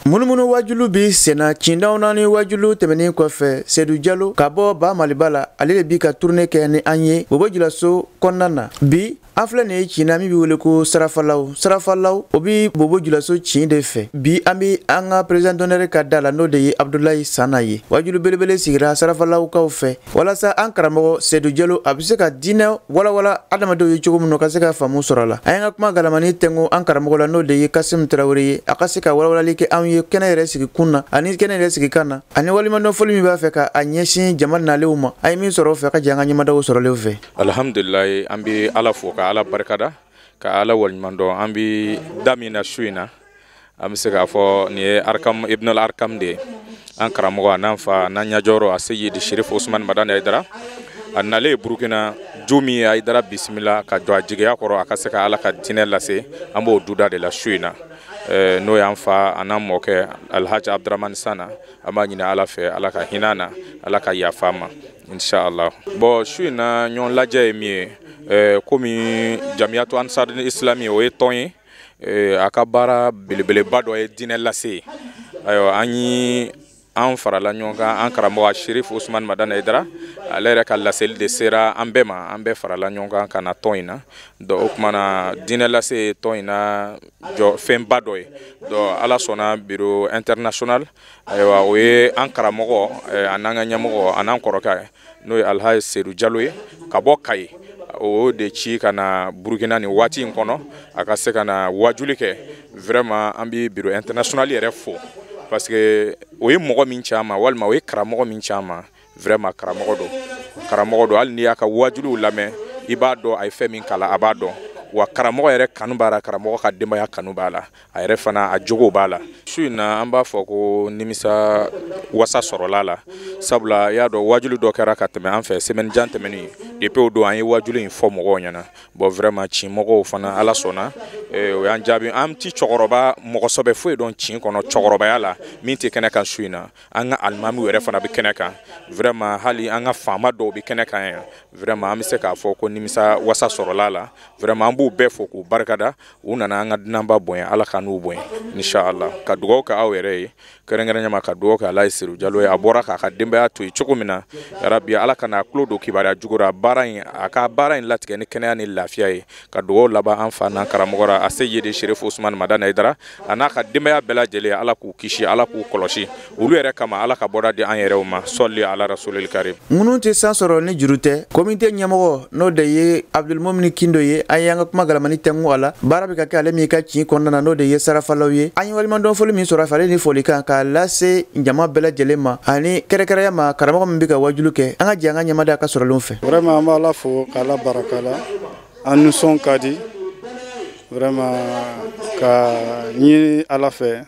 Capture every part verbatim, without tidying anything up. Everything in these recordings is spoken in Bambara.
Munumunu wajulu bi sena cindaw nani wajulu tɛmɛnen kɔfɛ Seydou Diallo ka bɔ ba Maliba la ale de bi ka tournée kɛ ni an ye Bobo Dioulasso kɔnɔna na bi an filɛ nin ye cina min bɛ wele ko Sarafalaw Sarafalaw o bi Bobo Dioulasso cin de fɛ bi an bi an ka président d'honneur ka da la n'o de ye Abdoulaye Sana ye wajulu belebele sigira Sarafalaw kaw fɛ walasa an karamɔgɔ Seydou Diallo a bɛ se ka diinɛ walawala adamadenw ye cogo min na ka se ka faamu sɔrɔ a la an ka kuma galamani tɛngo an karamɔgɔ la n'o de ye Kasim Traoré ye a ka se ka walawalali kɛ an ye kɛnɛ yɛrɛ sigi kun na ani kɛnɛ yɛrɛ sigi kan na ani walimadɔnfɔli min b'a fɛ ka a ɲɛsin jama nalenw ma a ye min sɔrɔ o fɛ ka jɛ an ka ɲɛmadaw sɔrɔlenw fɛ alhamdulilayi an bɛ Ala fo ka Ala barikada ka Ala waliɲumandɔn an bɛ da min na su in na an bɛ se k'a fɔ nin ye Arkam Ibn al-Arkam de ye an karamɔgɔ a n'an fa n'an ɲɛjɔrɔ a Seyidi Sherif Ousmane Madani Aidara a nalen Burukina jo min ye Aidara bisimila ka jɔ a jigiya kɔrɔ a ka se ka Ala ka diinɛ lase an b'o duda de la su in na n'o y'an fa a n'an mɔkɛ Alhaji Abdramane Sana an b'a ɲini Ala fɛ Ala ka hinɛ na Ala ka yafa ma inshallah bon su in na ɲɔgɔn lajɛ ye min ye komi Jamiyatu Ansar Islami o ye tɔn ye a ka baara belebeleba dɔ ye diinɛ lase ayiwa an yi an farala ɲɔgɔn kan an karamɔgɔ Sherif Ousmane Madani Aidara ale yɛrɛ ka laseli de sera an bɛɛ ma an bɛɛ farala ɲɔgɔn kan ka na tɔn in na donc o kuma na diinɛ lase tɔn in na jɔ fɛnba dɔ ye donc Ala sɔnna bureau international ayiwa o ye an karamɔgɔ a n'an ka ɲɛmɔgɔ a n'an kɔrɔkɛ n'o ye Alhaji Seydou Diallo ye ka bɔ Kayi o de ci ka na Burukina ni waati in kɔnɔ a ka se ka na wajuli kɛ vraiment an bɛ bureau international yɛrɛ fo parce que o ye mɔgɔ min ci an ma walima o ye karamɔgɔ min ci an ma vraiment karamɔgɔ don karamɔgɔ don hali n'i y'a ka wajuliw lamɛn i b'a dɔn a ye fɛn min kalan a b'a dɔn wa karamɔgɔ yɛrɛ kanu b'a la karamɔgɔ ka denbaya kanu b'a la a yɛrɛ fana a jogo b'a la su in na an b'a fɔ ko nimisa wasa sɔrɔla la sabula i y'a dɔn wajuli dɔ kɛra ka tɛmɛ an fɛ semaine jan tɛmɛnin depuis o don an ye wajuli in fɔ mɔgɔw ɲɛna bon vraiment ci mɔgɔw fana Ala sɔnna o y'an jaabi an ti cɛkɔrɔba mɔgɔsɛbɛ foyi dɔn ci kɔnɔ cɛkɔrɔbaya la min tɛ kɛnɛ kan su in na an ka alimamiw yɛrɛ fana bɛ kɛnɛ kan vraiment hali an ka faama dɔw bɛ kɛnɛ kan yan vraiment an bɛ se k'a fɔ ko nimisa wasa sɔrɔla la vraiment an b'u bɛɛ fo k'u barikada u nana an ka dunanba bonya Ala ka n'u bonya inshallah ka dugawu kɛ aw yɛrɛ ye kɛrɛnkɛrɛnnyaama ka dugawu kɛ Alhaji Seydou Diallo ye a bɔra k'a ka denbaya to yen cogo min na yarabi Ala ka n'a tulo don kibaruya jugu la baara in a ka baara in latigɛ ni kɛnɛya ni lafiya ye ka dugawu laban an fa n'an karamɔgɔ la a Seyidi Sherif Ousmane Madani Aidara a n'a ka denbaya bɛɛ lajɛlen Ala k'u kisi Ala k'u kɔlɔsi olu yɛrɛ kama Ala ka bɔda di an yɛrɛw ma sɔli ala rasulil karim minnu tɛ san sɔrɔ ni juru tɛ komite ɲɛmɔgɔ n'o de ye Abdulmumini Kindo ye an y'an ka kuma galamani tɛngu a la baara bɛ ka kɛ ale min ka ci kɔnɔna na n'o de ye Sarafalaw ye an ye walimadɔnfɔli min sɔrɔ a fɛ ale ni folikan k'a lase jama bɛɛ lajɛlen ma ani kɛrɛnkɛrɛnya ma karamɔgɔ min bɛ ka wajulu kɛ an ka jɛ an ka ɲɛmada ka sɔrɔlenw fɛ vraiment an b'a Ala fo k'Ala barakala an nisɔn ka di vraiment ka ɲini Ala fɛ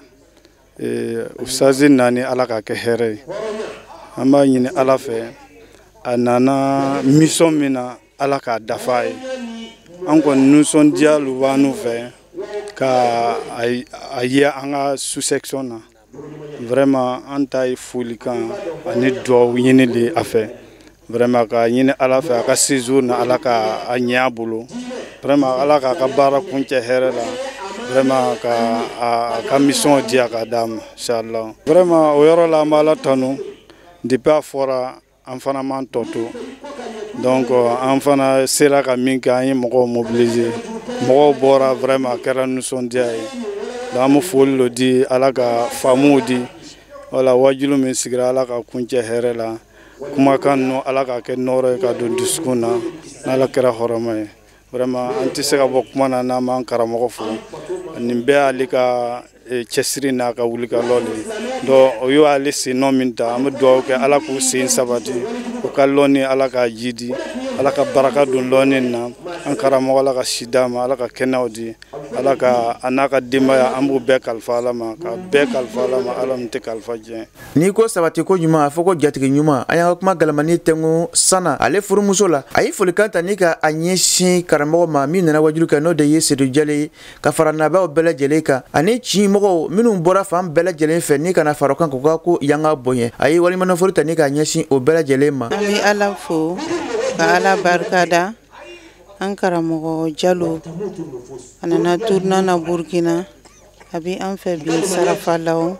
usazi nani Ala ka kɛ hɛrɛ ye an b'a ɲini Ala fɛ a nana mission min na Ala k'a dafa ye an kɔni nisɔndiya lu b'an fɛ ka a ye an ka sous-section na vraiment an ta ye folikan ani dugawu ɲinili a fɛ vraiment ka ɲini Ala fɛ a ka séjour na Ala ka a ɲɛ a bolo vraiment Ala k'a ka baara kuncɛ hɛrɛ la vraiment ka a ka mission di a ka d'a ma inchallah vraiment o yɔrɔ la an b'a Ala tanu depuis a fɔra an fana m'an tɔ to donc an fana sera ka min kɛ an ye mɔgɔw mobiliser mɔgɔw bɔra vraiment a kɛra nisɔndiya ye donc an bɛ foli dɔ di Ala ka faamuw di wala wajulu min sigira Ala ka kuncɛ hɛrɛ la kumakan ninnu Ala ka kɛ nɔɔrɔ ye ka don dusukun na n'Ala kɛra hɔrɔma ye vraiment an tɛ se ka bɔ kuma na n'an m'an karamɔgɔ fo nin bɛɛ y'ale ka cɛsiri n'a ka wulikajɔ le donc o y'ale sennɔ min ta an bɛ dugawu kɛ Ala k'u sen sabati o ka lɔnni Ala k'a jidi Ala ka baraka don lɔnni na an karamɔgɔ Ala ka si d'a ma Ala ka kɛnɛyaw di Ala ka a n'a ka denbaya an b'u bɛɛ kalifa Ala ma ka bɛɛ kalifa Ala ma Ala min tɛ kalifa diɲɛ n'i ko sabati ko ɲuman a fɔ ko jatigi ɲuman an y'an ka kuma galamani tɛngu Sana ale furumuso la a ye folikan ta ni ka a ɲɛsin karamɔgɔ ma min nana wajulu kɛ n'o de ye Seydou Diallo ye ka fara nabɛw bɛɛ lajɛlen kan ani ci mɔgɔw minnu bɔra fan bɛɛ lajɛlen fɛ ni kana fara kan k'u ka ko yanga bonya a ye walimadɔnfɔli ta ni ka ɲɛsin o bɛɛ lajɛlen ma an bɛ Ala fo ka Ala barikada an karamɔgɔ Diallo a nana tourner na Burkina a bɛ an fɛ bi sarafalaw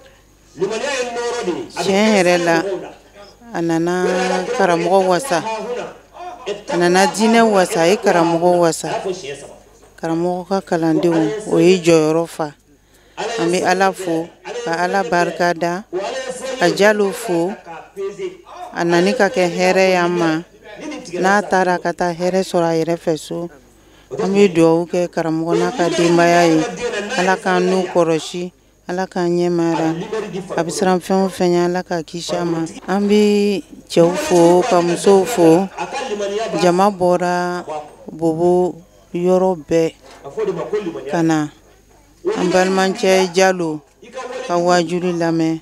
tiɲɛ yɛrɛ la a nana karamɔgɔ wasa a nana diinɛ wasa a ye karamɔgɔ wasa karamɔgɔ ka kalandenw o ye jɔyɔrɔ fa an bɛ Ala fo ka Ala barika da ka Jalo fo a nani ka kɛ hɛrɛ y'an ma n'a taara ka taa hɛrɛ sɔrɔ a yɛrɛ fɛ so an bɛ dugawu kɛ karamɔgɔ n'a ka denbaya ye Ala k'an n'u kɔrɔsi Ala k'an ɲɛmaara a bɛ siran fɛn o fɛn ye Ala ka kisi a ma an bɛ cɛw fo ka musow fo jama bɔra bobo yɔrɔ bɛɛ ka na an balimacɛ Jalo ka wajuli lamɛn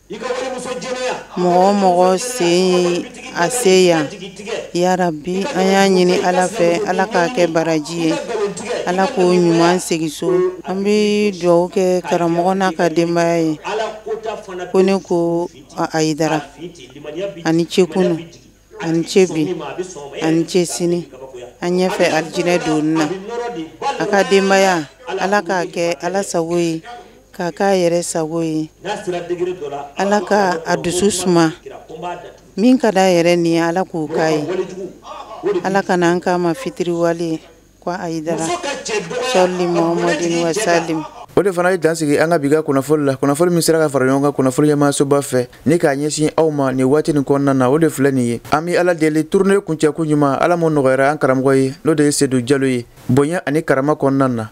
mɔgɔ mɔgɔ sen a se yan ya Rabbi an y'a ɲini Ala fɛ Ala k'a kɛ baraji ye Ala k'o ɲuman segin so an bɛ dugawu kɛ karamɔgɔ n'a ka denbaya ye ko ne ko Ayidara ani cɛkunu ani cɛ bi ani cɛ sini an ɲɛfɛ alijinɛ donni na a ka denbaya Ala k'a kɛ Ala sago ye k'a k'a yɛrɛ sago ye Ala ka a dusu suma min ka d'a yɛrɛ ni Ala k'o k'a ye Ala kana an k'a ma fitiriwale ko Ayidara salli Muhammadin wa sallim. O de fana ye dansigi an ka biga kunnafoni la kunnafoni min sera ka fara ɲɔgɔn kan kunnafoni ɲɛmaasoba fɛ ni k'a ɲɛsin aw ma nin waati nin kɔnɔna na o de filɛ nin ye an bɛ Ala deli tournée kuncɛko ɲuman Ala m'o nɔgɔyara an karamɔgɔ ye n'o de ye Seydou Jalo ye bonya ani karama kɔnɔna na